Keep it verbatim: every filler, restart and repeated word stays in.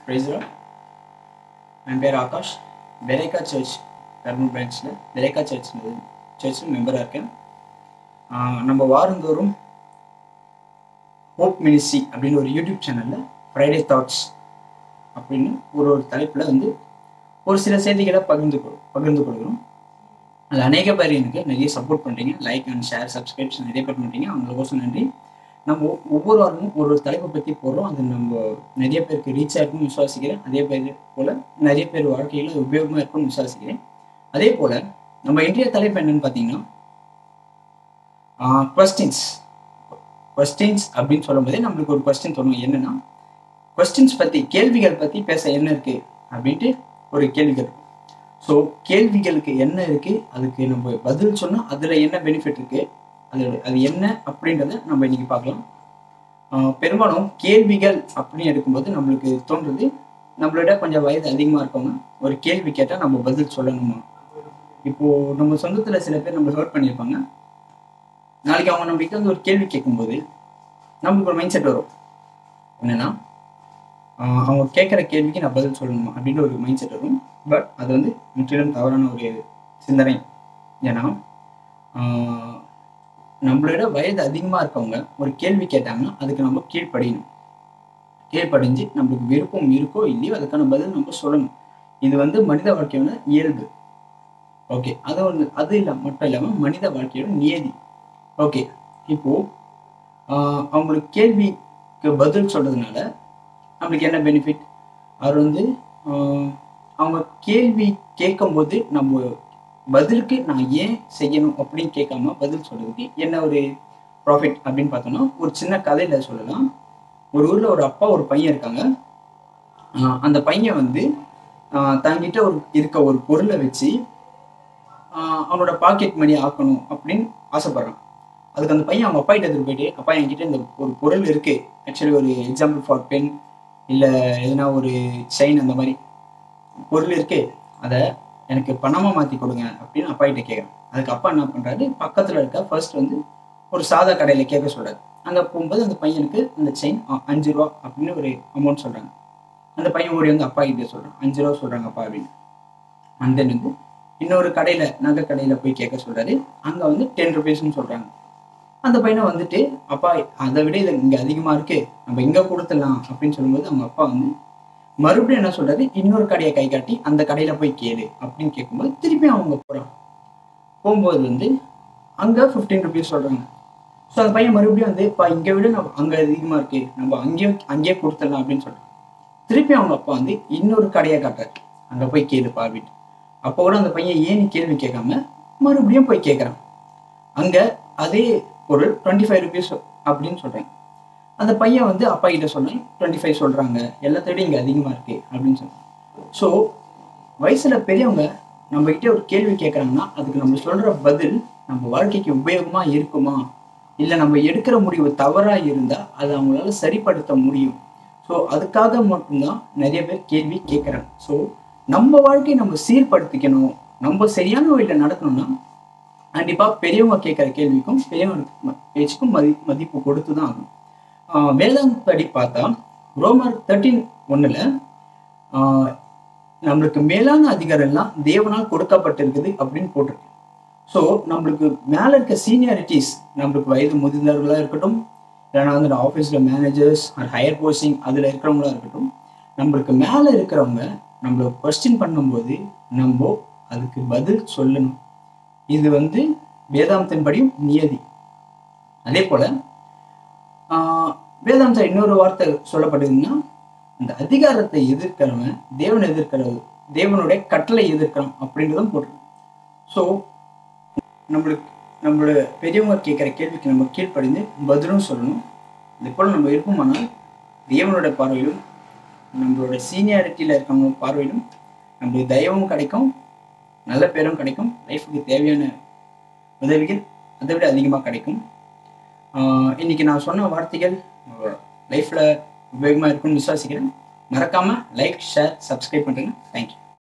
Praise the Lord. என் பேர் Akash. Beracah church Kurnool பிரான்ச்சில் பெரேக்கா சர்ச் சர்ச்சில் மெம்பராக இருக்கேன். நம்ம வாரந்தோறும் ஹோப் மினிஸ்ட்ரி அப்படின்னு ஒரு யூடியூப் சேனலில் ஃப்ரைடே தாட்ஸ் அப்படின்னு ஒரு ஒரு தலைப்பில் வந்து ஒரு சில செய்திகளை பகிர்ந்து கொள் பகிர்ந்து கொள்கிறோம். அதில் அநேக பேர் எனக்கு நிறைய சப்போர்ட் பண்ணுறீங்க. லைக் அண்ட் ஷேர் சப்ஸ்கிரிப்ஷன் நிறைய பேர் பண்ணுறீங்க. அவங்களுக்கோசம் நன்றி. நம்ம ஒவ்வொரு வாரமும் ஒரு ஒரு தலைப்பை பற்றி போடுறோம். அது நம்ம நிறைய பேருக்கு ரீச் ஆகிருக்கும்னு விசுவாசிக்கிறேன். அதே பேர் போல் நிறைய பேர் வாழ்க்கையில் அது உபயோகமாக இருக்கும்னு விசுவாசிக்கிறேன். அதே போல் நம்ம இன்றைய தலைப்பு என்னன்னு பார்த்தீங்கன்னா கொஸ்டின்ஸ் கொஸ்டின்ஸ் அப்படின்னு சொல்லும் போதே நம்மளுக்கு ஒரு கொஸ்டின் தோணும். என்னன்னா கொஸ்டின்ஸ் பற்றி கேள்விகள் பற்றி பேச என்ன இருக்குது அப்படின்ட்டு ஒரு கேள்விகள். ஸோ கேள்விகளுக்கு என்ன இருக்குது, அதுக்கு நம்ம பதில் சொன்னால் அதில் என்ன பெனிஃபிட் இருக்குது, அது அது என்ன அப்படின்றத நம்ம இன்னைக்கு பார்க்கலாம். பெரும்பாலும் கேள்விகள் அப்படின்னு எடுக்கும்போது நம்மளுக்கு தோன்றது, நம்மளோட கொஞ்சம் வயது அதிகமாக இருக்கவங்க ஒரு கேள்வி கேட்டால் நம்ம பதில் சொல்லணுமா. இப்போது நம்ம சொந்தத்தில் சில பேர் நம்ம ஹர்ட் பண்ணியிருப்பாங்க. நாளைக்கு அவங்க நம்ம கிட்ட வந்து ஒரு கேள்வி கேட்கும்போது நம்மளுக்கு ஒரு மைண்ட் செட் வரும். என்னன்னா அவங்க கேட்குற கேள்விக்கு நான் பதில் சொல்லணுமா அப்படின்ற ஒரு மைண்ட் செட் வரும். பட் அது வந்து முற்றிலும் தவறான ஒரு சிந்தனை. ஏன்னா நம்மளோட வயது அதிகமாக இருக்கவங்க ஒரு கேள்வி கேட்டாங்கன்னா அதுக்கு நம்ம கீழ்ப்படியணும். கீழ்ப்படிஞ்சு நம்மளுக்கு விருப்பம் இருக்கோ இல்லையோ அதுக்கான பதில் நம்ம சொல்லணும். இது வந்து மனித வாழ்க்கையோட இயல்பு. ஓகே, அது ஒன்று. அது இல்லாம மட்டும் இல்லாமல் மனித வாழ்க்கையோட நியதி. ஓகே, இப்போ அவங்களுக்கு கேள்விக்கு பதில் சொல்றதுனால நம்மளுக்கு என்ன பெனிஃபிட்? அவர் வந்து அவங்க கேள்வி கேட்கும்போது நம்ம பதிலுக்கு நான் ஏன் செய்யணும் அப்படின்னு கேட்காம பதில் சொல்றதுக்கு என்ன ஒரு ப்ராஃபிட் அப்படின்னு பார்த்தோம்னா, ஒரு சின்ன கதையில சொல்லலாம். ஒரு ஊர்ல ஒரு அப்பா ஒரு பையன் இருக்காங்க. அந்த பையன் வந்து தங்கிட்ட ஒரு இருக்க ஒரு பொருளை வச்சு அவனோட பாக்கெட் மணி ஆக்கணும் அப்படின்னு ஆசைப்படுறான். அதுக்கு அந்த பையன் அவங்க அப்பா கிட்ட எடுத்துட்டு போயிட்டு, அப்பா என்கிட்ட இந்த ஒரு பொருள் இருக்கு, ஆக்சுவலி ஒரு எக்ஸாம்பிள் ஃபார் பென் இல்லை எதுனா ஒரு செயின் அந்த மாதிரி பொருள் இருக்கு, அதை எனக்கு பணமாக மாற்றி கொடுங்க அப்படின்னு அப்பா கிட்ட கேட்குறேன். அதுக்கு அப்பா என்ன பண்ணுறாரு, பக்கத்தில் இருக்க ஃபர்ஸ்ட் வந்து ஒரு சாதா கடையில் கேட்க சொல்கிறாரு. அங்கே போகும்போது அந்த பையனுக்கு அந்த செயின் அஞ்சு ரூபா அப்படின்னு ஒரு அமௌண்ட் சொல்கிறாங்க. அந்த பையன் ஓடி வந்து அப்பா கிட்டே சொல்கிறான், அஞ்சு ரூபா சொல்கிறாங்க அப்பா அப்படின்னு. அந்த வந்து இன்னொரு கடையில் நகை கடையில் போய் கேட்க சொல்கிறாரு. அங்கே வந்து டென் ருபீஸ்ன்னு சொல்கிறாங்க. அந்த பையனை வந்துட்டு, அப்பா அதை விட இது இங்கே அதிகமாக இருக்குது, நம்ம இங்கே கொடுத்துடலாம் அப்படின்னு சொல்லும்போது அவங்க அப்பா வந்து மறுபடியும் என்ன சொல்றாரு, இன்னொரு கடையை கை காட்டி அந்த கடையில போய் கேளு அப்படின்னு கேட்கும்போது திருப்பி அவங்க போறான். போகும்போது வந்து அங்க பிப்டீன் ருபீஸ் சொல்றாங்க. ஸோ அந்த பையன் மறுபடியும் வந்து இப்போ இங்கே விட நம்ம அங்க அதிகமா இருக்கு, நம்ம அங்கேயே அங்கேயே கொடுத்துடலாம் அப்படின்னு சொல்றாங்க. திருப்பி அவங்க அப்பா வந்து இன்னொரு கடையை காட்டுறாரு, அங்க போய் கேளுப்பா அப்படின்னு. அப்போ கூட அந்த பையன் ஏன் கேள்வி கேட்காம மறுபடியும் போய் கேட்கறான். அங்க அதே பொருள் டுவெண்ட்டி ஃபைவ் ருபீஸ் அப்படின்னு சொல்றாங்க. அந்த பையன் வந்து அப்பா கிட்ட சொன்னேன், டுவெண்ட்டி ஃபைவ் சொல்கிறாங்க, எல்லாத்தோட இங்கே அதிகமாக இருக்குது அப்படின்னு சொன்னேன். ஸோ வயசில் பெரியவங்க நம்மகிட்ட ஒரு கேள்வி கேட்குறாங்கன்னா அதுக்கு நம்ம சொல்கிற பதில் நம்ம வாழ்க்கைக்கு உபயோகமாக இருக்குமா, இல்லை நம்ம எடுக்கிற முடிவு தவறாக இருந்தால் அதை அவங்களால சரிப்படுத்த முடியும். ஸோ அதுக்காக மட்டும்தான் நிறைய பேர் கேள்வி கேட்குறாங்க. ஸோ நம்ம வாழ்க்கையை நம்ம சீர்படுத்திக்கணும், நம்ம சரியான வழியில் நடக்கணும்னா கண்டிப்பாக பெரியவங்க கேட்குற கேள்விக்கும் பெரியவங்க பேச்சுக்கும் மதி மதிப்பு கொடுத்து தான் ஆகணும். வேதாந்தப்படி பார்த்தா ரோமர் தேர்ட்டீன் ஒன்னுல நம்மளுக்கு மேலான அதிகாரம் எல்லாம் தேவனால் கொடுக்கப்பட்டிருக்குது அப்படின்னு போட்டிருக்கு. ஸோ நம்மளுக்கு மேல இருக்க சீனியாரிட்டிஸ், நம்மளுக்கு வயது முதிர்ந்தவர்களா இருக்கட்டும், இல்லைன்னா வந்து ஆஃபீஸில் மேனேஜர்ஸ் ஆர் ஹையர் போஸ்டிங் அதில் இருக்கிறவங்களா இருக்கட்டும், நம்மளுக்கு மேலே இருக்கிறவங்க நம்மளை கொஸ்டின் பண்ணும்போது நம்ம அதுக்கு பதில் சொல்லணும். இது வந்து வேதாந்தத்தின்படியும் நியதி. அதே போல வேதாந்த இன்னொரு வார்த்தை சொல்லப்படுதுன்னா, இந்த அதிகாரத்தை எதிர்க்கிறவன் தேவனை எதிர்க்கிறது, தேவனுடைய கட்டளை எதிர்க்கிறான் அப்படின்றதும் போட்டிருக்கு. ஸோ நம்மளுக்கு நம்மளோட பெரியவங்க கேட்குற கேள்விக்கு நம்ம கீழ்ப்படிந்து பதிலும் சொல்லணும். இதே போல் நம்ம இருப்போமானால் தேவனோட பார்வையிலும் நம்மளோட சீனியாரிட்டியில் இருக்கவங்க பார்வையிலும் நம்மளுக்கு தயவும் கிடைக்கும், நல்ல பேரும் கிடைக்கும், லைஃபுக்கு தேவையான உதவிகள் அதை விட அதிகமாக கிடைக்கும். இன்னைக்கு நான் சொன்ன வார்த்தைகள் லைஃப்ல உபயோகமாக இருக்கும்னு விசுவாசிக்கிறேன். மறக்காம லைக் ஷேர் சப்ஸ்கிரைப் பண்ணுறேங்க. தேங்க்யூ.